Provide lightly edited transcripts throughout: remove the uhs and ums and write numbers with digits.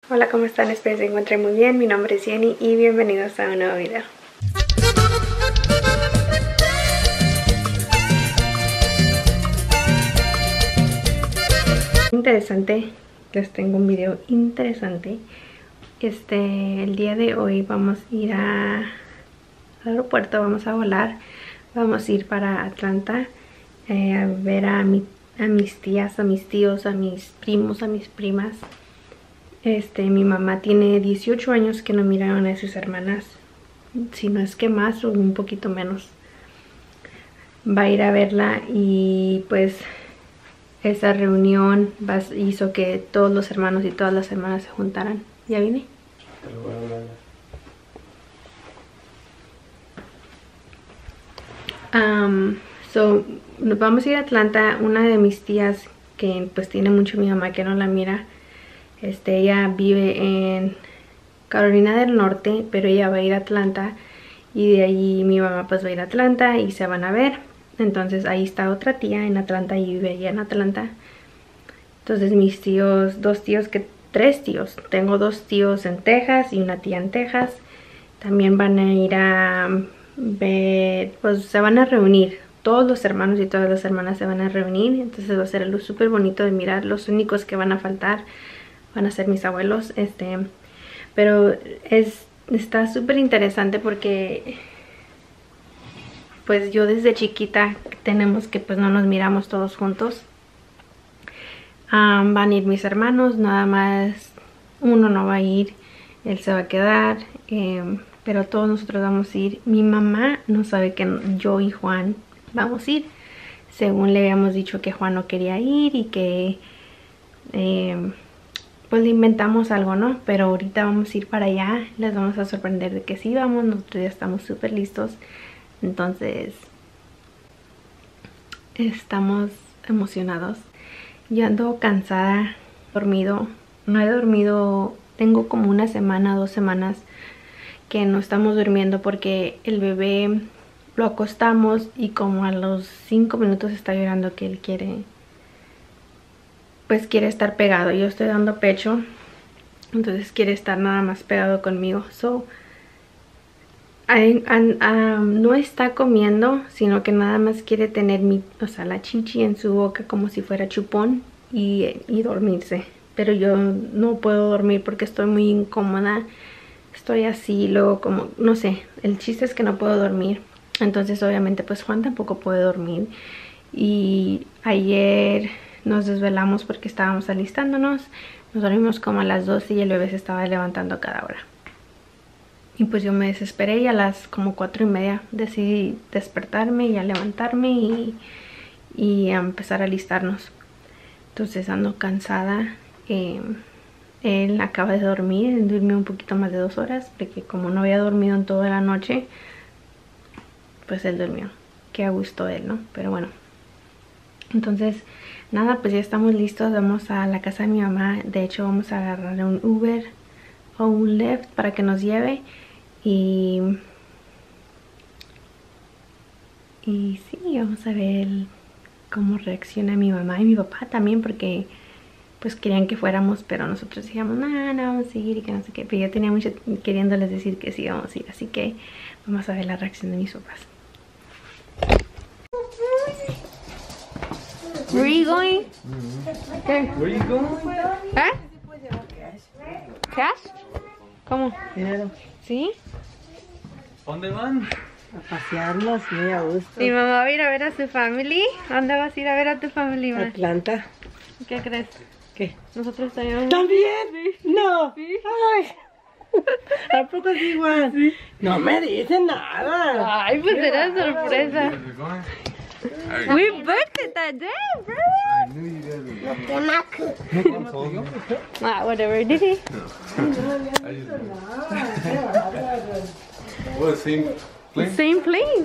Hola, ¿cómo están? Espero que se encuentren muy bien. Mi nombre es Jenny y bienvenidos a un nuevo video. Interesante, les tengo un video interesante. El día de hoy vamos a ir al aeropuerto, vamos a volar, vamos a ir para Atlanta a ver a mis tías, a mis tíos, a mis primos, a mis primas. Mi mamá tiene 18 años que no miraron a sus hermanas, si no es que más o un poquito menos. Va a ir a verla y pues esa reunión hizo que todos los hermanos y todas las hermanas se juntaran. ¿Ya vine? Nos vamos a ir a Atlanta. Una de mis tías que pues tiene mucho mi mamá que no la mira, ella vive en Carolina del Norte, pero ella va a ir a Atlanta y de ahí mi mamá pues va a ir a Atlanta y se van a ver. Entonces ahí está otra tía en Atlanta y vive allá en Atlanta. Entonces mis tíos, tres tíos. Tengo dos tíos en Texas y una tía en Texas. También van a ir a ver, pues se van a reunir. Todos los hermanos y todas las hermanas se van a reunir. Entonces va a ser algo súper bonito de mirar. Los únicos que van a faltar van a ser mis abuelos. Pero está súper interesante porque pues yo desde chiquita tenemos que pues no nos miramos todos juntos. Van a ir mis hermanos, nada más uno no va a ir, él se va a quedar, pero todos nosotros vamos a ir. Mi mamá no sabe que yo y Juan vamos a ir, según le habíamos dicho que Juan no quería ir y que pues le inventamos algo, ¿no? Pero ahorita vamos a ir para allá, les vamos a sorprender de que sí vamos, nosotros ya estamos súper listos. Entonces estamos emocionados. Yo ando cansada, no he dormido, tengo como una semana, 2 semanas que no estamos durmiendo porque el bebé lo acostamos y como a los 5 minutos está llorando que él quiere estar pegado. Yo estoy dando pecho, entonces quiere estar nada más pegado conmigo. No está comiendo, sino que nada más quiere tener la chichi en su boca como si fuera chupón y dormirse. Pero yo no puedo dormir porque estoy muy incómoda. Estoy así, luego como, no sé, el chiste es que no puedo dormir. Entonces obviamente pues Juan tampoco puede dormir. Y ayer nos desvelamos porque estábamos alistándonos. Nos dormimos como a las 12 y el bebé se estaba levantando cada hora. Y pues yo me desesperé y a las como 4:30 decidí despertarme y a levantarme y a empezar a alistarnos. Entonces ando cansada. Él acaba de dormir, durmió un poquito más de 2 horas porque como no había dormido en toda la noche, pues él durmió. Qué a gusto él, ¿no? Pero bueno. Entonces, nada, pues ya estamos listos. Vamos a la casa de mi mamá. De hecho, vamos a agarrar un Uber o un Lyft para que nos lleve. Y sí, vamos a ver cómo reacciona mi mamá y mi papá también, porque pues querían que fuéramos, pero nosotros dijimos, no, vamos a ir y que no sé qué. Pero yo tenía mucho queriéndoles decir que sí vamos a ir, así que vamos a ver la reacción de mis papás. Where are you going? Where are you going? ¿Eh? ¿Cash? ¿Cómo? Dinero. ¿Sí? ¿Dónde van? A pasearnos, muy a gusto. Mi mamá va a ir a ver a su family. ¿Dónde vas a ir a ver a tu family, ma? Atlanta. ¿Qué crees? ¿Qué? Nosotros también. ¿También? Sí. No. Sí. Ay. ¿A poco sí, Juan? Sí. No me dicen nada. Ay, pues era sorpresa. You're going? We booked it that day, bro. I knew you guys were. Ah, whatever. Did he? What, same plane? Same plane.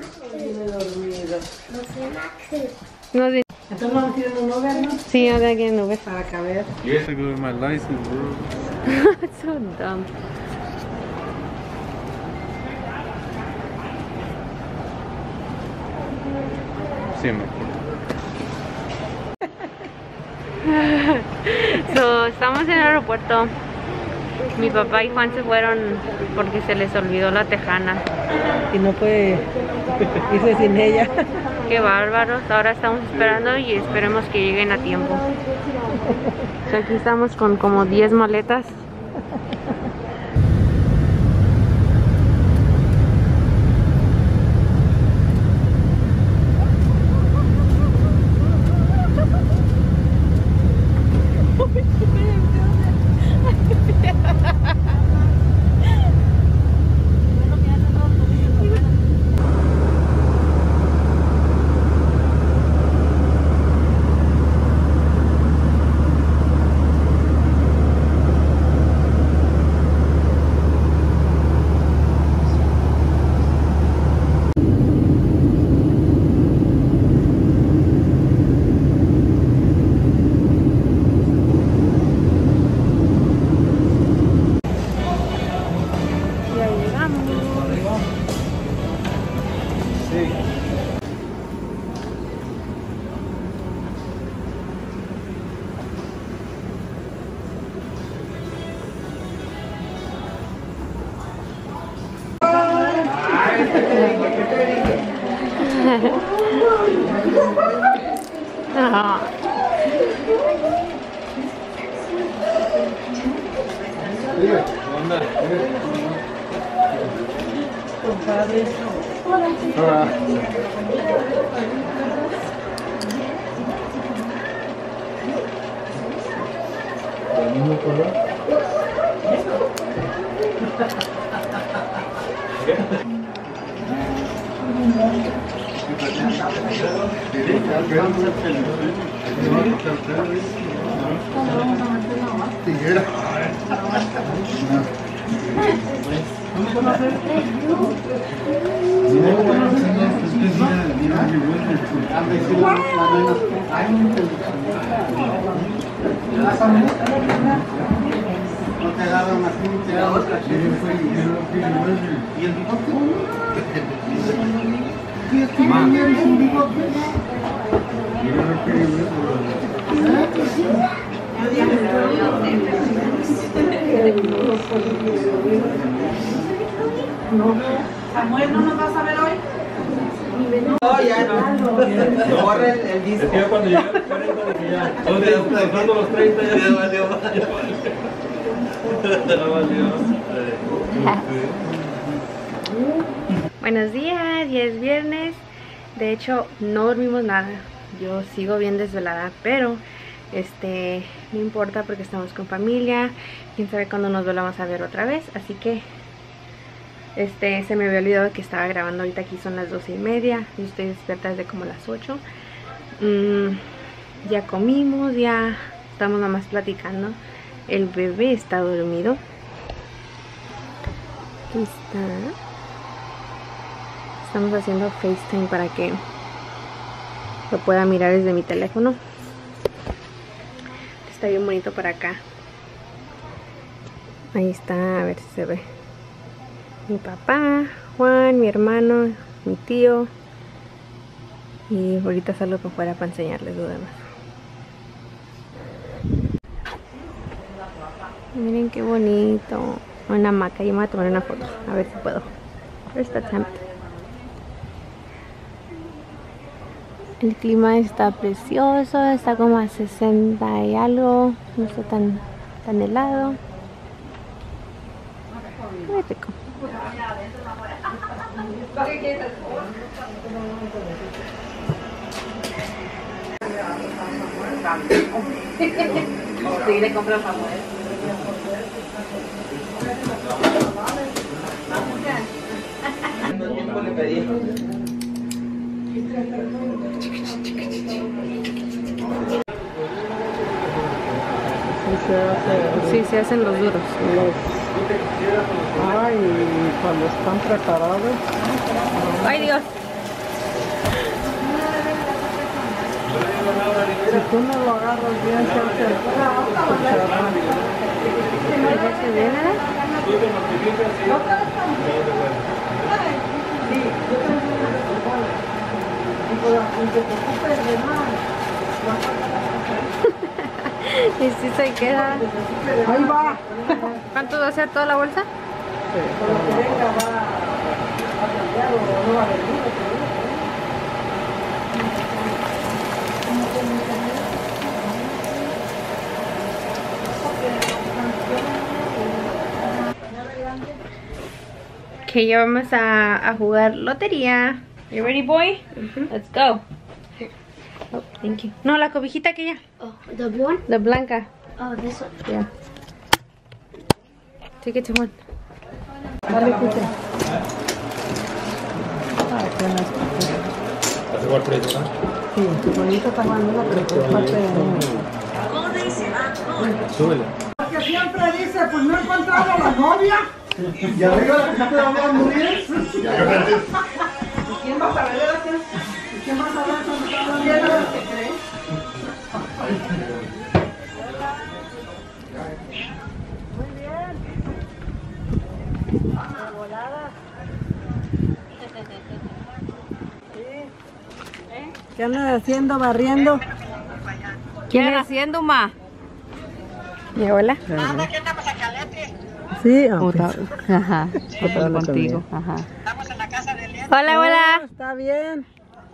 No, sí. Entonces vamos a ir en un Uber, ¿no? Sí, ahora que no ves. Para caber. You guys have to go with my license, bro. It's so dumb. Sí, me acuerdo. So, estamos en el aeropuerto. Mi papá y Juan se fueron porque se les olvidó la tejana. Y no puede irse sin ella. Qué bárbaros. Ahora estamos esperando y esperemos que lleguen a tiempo. O sea, aquí estamos con como 10 maletas. Samuel, ¿no nos vas a ver hoy? No, ya no. Borra el disco. Es que cuando llegué a los 40 dije ya. Pasando los 30 ya valió. Ya valió. Buenos días, ya es viernes. De hecho, no dormimos nada. Yo sigo bien desvelada, pero no importa porque estamos con familia. Quién sabe cuándo nos volvamos a ver otra vez. Así que se me había olvidado que estaba grabando. Ahorita aquí son las 12:30 y estoy despierta desde como las 8. Ya comimos, ya estamos nada más platicando. El bebé está dormido. Aquí está. Estamos haciendo FaceTime para que lo pueda mirar desde mi teléfono. Está bien bonito para acá. Ahí está, a ver si se ve. Mi papá, Juan, mi hermano, mi tío. Y ahorita salgo por fuera para enseñarles lo demás. Miren qué bonito. Una hamaca. Yo me voy a tomar una foto. A ver si puedo. First attempt. El clima está precioso. Está como a 60 y algo. No está tan helado. Muy rico. Sí, le compro a Samuel. ¿Cuánto tiempo le pedí? Sí, se hacen los duros. Ay, cuando están preparados. ¡Ay, Dios! Si tú no lo agarras bien, se hace cucharón. ¿Ya se ve nada? Y si se queda. Ahí va. ¿Cuánto va a ser toda la bolsa? Con lo que venga va a cambiar o no va a venir. Que ya vamos a jugar lotería. You ready, boy? Let's go. Oh, thank you. No, la cobijita aquella. Oh, the blue one? La blanca. Oh, this one. Yeah. Take it to one. Dale, Cuca. ¿Hace igual precio, no? Sí, bonito está jugando, pero por parte de... Súbele. Porque siempre dice, pues no he encontrado a la novia. ¿Ya venga la que te van a morir? ¿Quién va a saber de la que? ¿Quién va a saber cuando está hablando de lo que cree? ¿Qué andas haciendo, barriendo? ¿Qué andan haciendo, ma? ¿Mi abuela? Sí, Ajá. Contigo. Ajá. Hola, abuela. Está bien.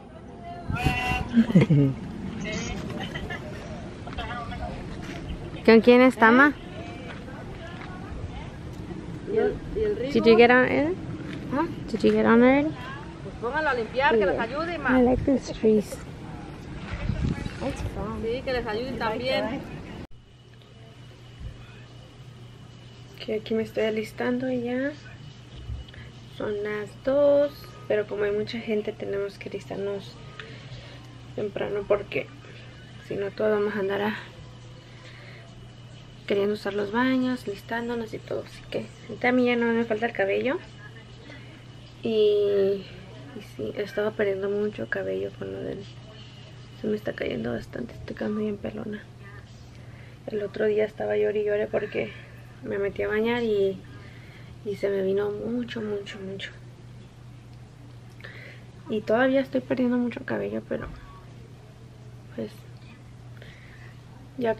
¿Con quién está, ma? Did you get on it? Huh? Did you get on already? Pues póngalo a limpiar, que les ayude, ma. I like these trees. Sí, que les ayuden también. Que aquí me estoy alistando ya. Son las 2, pero como hay mucha gente tenemos que alistarnos temprano porque si no todos vamos a andar queriendo usar los baños, listándonos y todo. Así que ahorita a mí ya no me falta el cabello. Y sí, he estado perdiendo mucho cabello con lo del... Se me está cayendo bastante, estoy quedando bien pelona. El otro día estaba llorando y lloré porque me metí a bañar y se me vino mucho. Y todavía estoy perdiendo mucho cabello, pero pues ya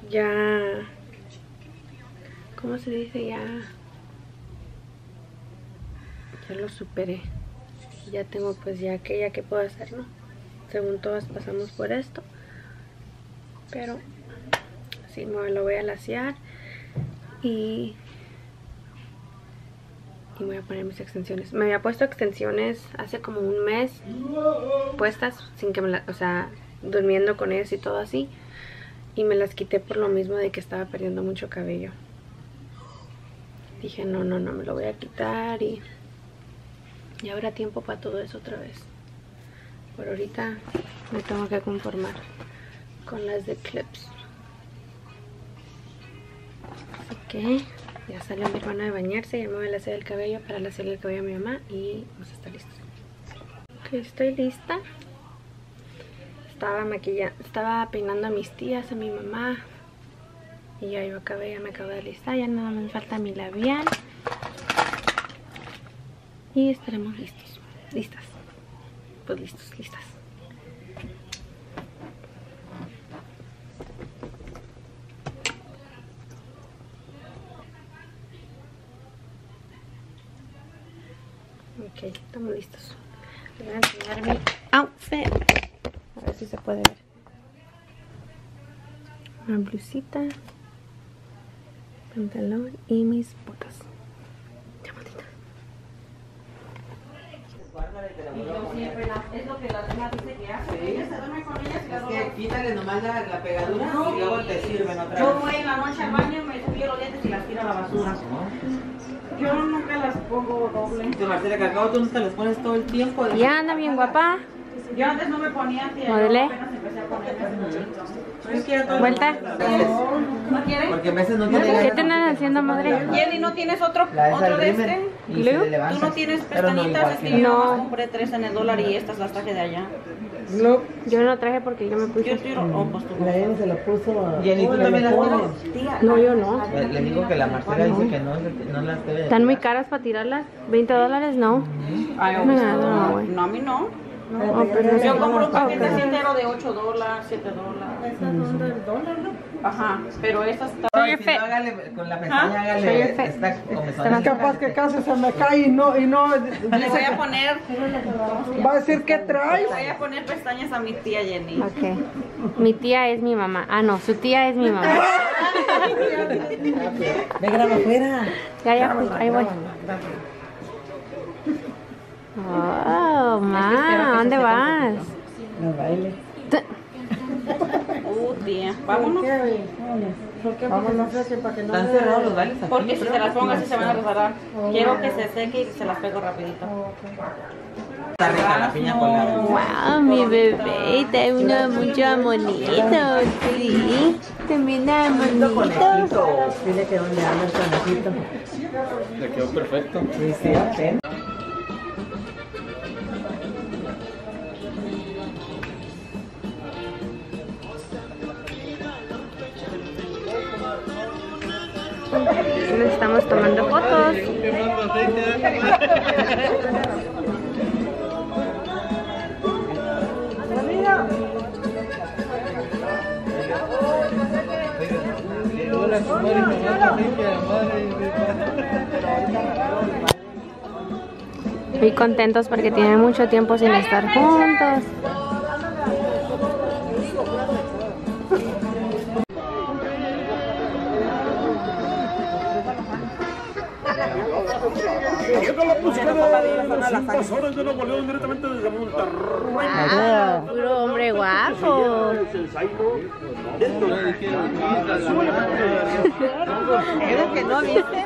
¿cómo se dice? Ya lo superé. Ya tengo pues ya que puedo hacer, ¿no? Según todas pasamos por esto, pero sí, me lo voy a lasear y voy a poner mis extensiones. Me había puesto extensiones hace como un mes puestas sin que o sea, durmiendo con ellas y todo así, y me las quité por lo mismo de que estaba perdiendo mucho cabello. Dije no, me lo voy a quitar y habrá tiempo para todo eso otra vez. Por ahorita me tengo que conformar con las de clips. Así que ya salió mi hermana de bañarse, ya me voy a lasear el cabello para lasearle el cabello a mi mamá y vamos a estar listos. Ok, estoy lista. Estaba peinando a mis tías, a mi mamá. Y ya me acabo de alistar, ya nada me falta mi labial. Y estaremos listas. Pues listas. Ok, estamos listos. Les voy a enseñar mi outfit. A ver si se puede ver. Una blusita, pantalón y mis botas. Ya, maldita. Es lo que la demás dice que hace. Ella se duerme con ellas y las que quítale nomás la pegadura y luego te sirven otra vez. Yo voy en la noche al baño, me cepillo los dientes y las tiro a la basura. Yo nunca las pongo doble. De Marcela, que acabo tú no te las pones todo el tiempo. Ya anda bien guapa. Yo antes no me ponía antes. Modele. Vuelta. ¿No quieres? Porque a veces no tiene. ¿Qué te andan haciendo, madre? Jenny, ¿no tienes otro de este? ¿Glue? ¿Tú no tienes pestañitas? Es que yo nomás compré 3 en el dólar y estas las traje de allá. Yo no traje porque yo me puse. Yo tiro. Oh, pues tú. La Jenny se lo puso. Jenny, ¿tú también las pones? No, yo no. Le digo que la Marcela dice que no las debe. ¿Están muy caras para tirarlas? ¿$20? No. Ay, no, a mí no. No, pero yo compro un paquete entero de $8, $7. Estas son del dólar, ¿no? Ajá, pero esta está... Show your Si face. no, hágale con la pestaña, Show your hágale. face. Está como Es capaz que casi se me cae y no Le voy a poner... va a decir que traes. Voy a poner pestañas a mi tía Jenny. Ok. Mi tía es mi mamá. Ah, no, su tía es mi mamá. Ve, graba afuera. Ya, pues, ahí voy. Oh, ma, ¿a dónde vas? No baile. Tía. Vámonos. Vámonos, para que no Están cerrados los bailes aquí. Porque si se las pongo así se van a resbalar. Quiero que se seque y se las pego rapidito. Está rica la piña colada. Wow, mi bebé, está uno mucho bonito, sí. También está bonito. Conejito. Dile que donde anda el conejito. Le quedó perfecto. Sí, sí, apenas. Nos estamos tomando fotos. Muy contentos porque tienen mucho tiempo sin estar juntos. Llega la música de las invasores de Nuevo León directamente desde Monterrey. Wow, puro hombre guapo. ¿Eres que no viste?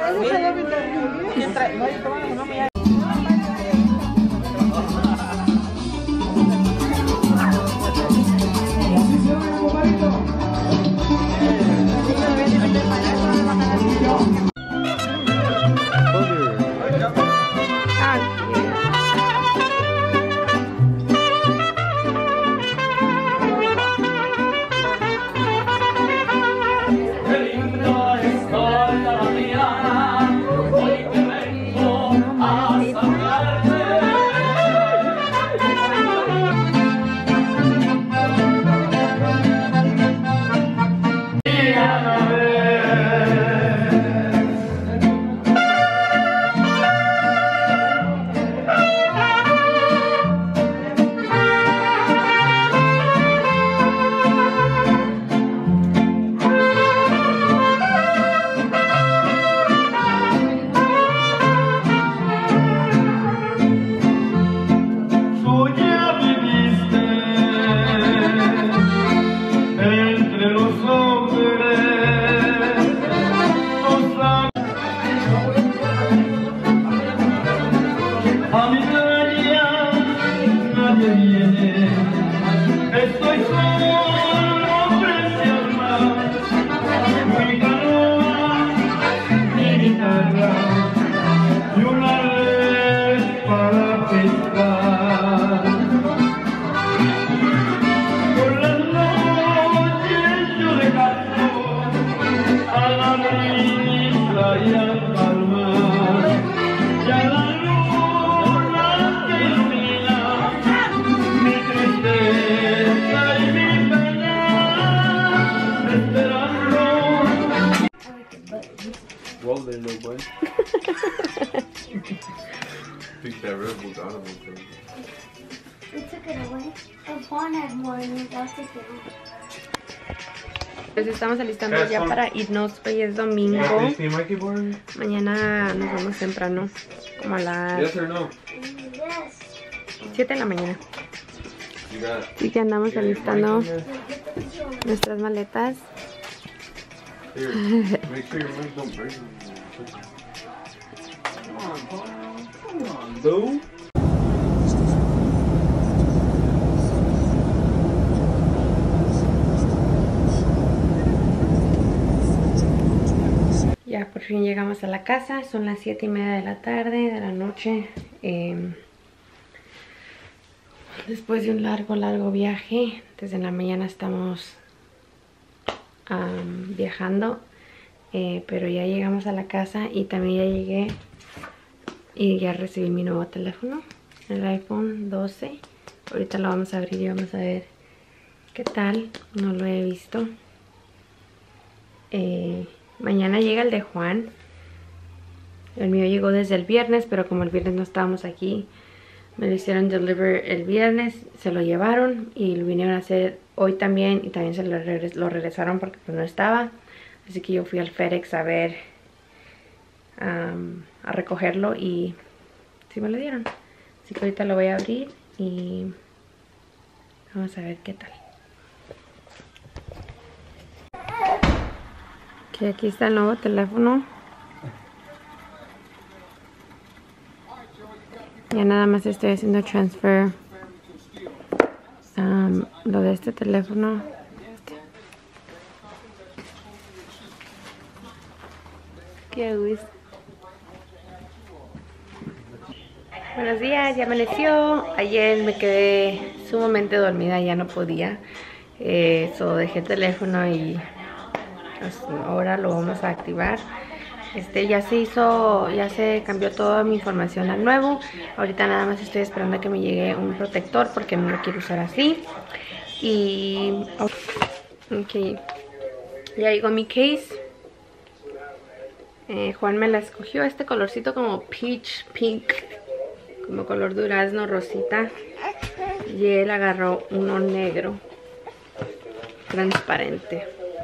Well, then, no boy. Think that Red Bull's out of it. We took it away. The barn had more and we got to get it. Pues estamos alistando ya para irnos. Hoy es domingo. Mañana nos vamos temprano, como a las Yes or no? Yes. 7 de la mañana. You got Así que andamos alistando nuestras maletas. here. Make sure your legs don't break. Come on, dude. Ya por fin llegamos a la casa, son las 7:30 de la tarde, de la noche. Después de un largo viaje, desde la mañana estamos viajando, pero ya llegamos a la casa y también ya llegué y ya recibí mi nuevo teléfono, el iPhone 12. Ahorita lo vamos a abrir y vamos a ver qué tal, no lo he visto. Mañana llega el de Juan. El mío llegó desde el viernes, pero como el viernes no estábamos aquí, me lo hicieron deliver el viernes, se lo llevaron y lo vinieron a hacer hoy también, y también se lo regresaron porque pues no estaba. Así que yo fui al FedEx a ver, a recogerlo, y sí me lo dieron. Así que ahorita lo voy a abrir y vamos a ver qué tal. Que aquí está el nuevo teléfono. Ya nada más estoy haciendo transfer lo de este teléfono. Qué gusto. Buenos días, ya amaneció. Ayer me quedé sumamente dormida, ya no podía. Dejé el teléfono y pues, ahora lo vamos a activar. Ya se cambió toda mi información al nuevo. Ahorita nada más estoy esperando a que me llegue un protector porque no lo quiero usar así. Y ok, ya llegó mi case. Juan me la escogió, este colorcito como peach pink, como color durazno rosita, y él agarró uno negro transparente.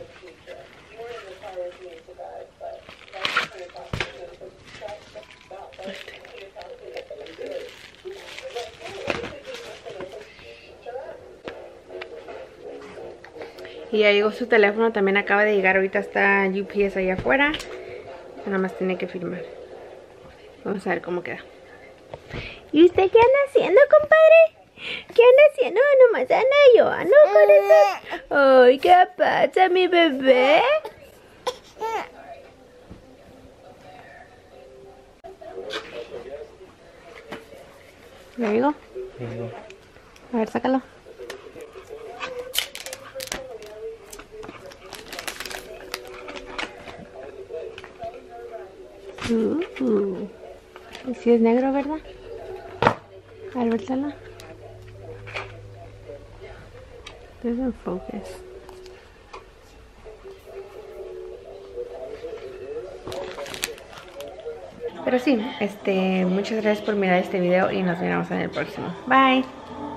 Y ya llegó su teléfono, también acaba de llegar, ahorita está UPS allá afuera. Nada más tiene que firmar. Vamos a ver cómo queda. ¿Y usted qué anda haciendo, compadre? ¿Qué anda haciendo? Nomás anda llorando, corazón. Ay, ¿qué pasa, mi bebé? ¿Ya llegó? A ver, sácalo. Y si es negro, ¿verdad? A ver, versala. Doesn't focus. Pero sí, muchas gracias por mirar este video y nos vemos en el próximo. Bye.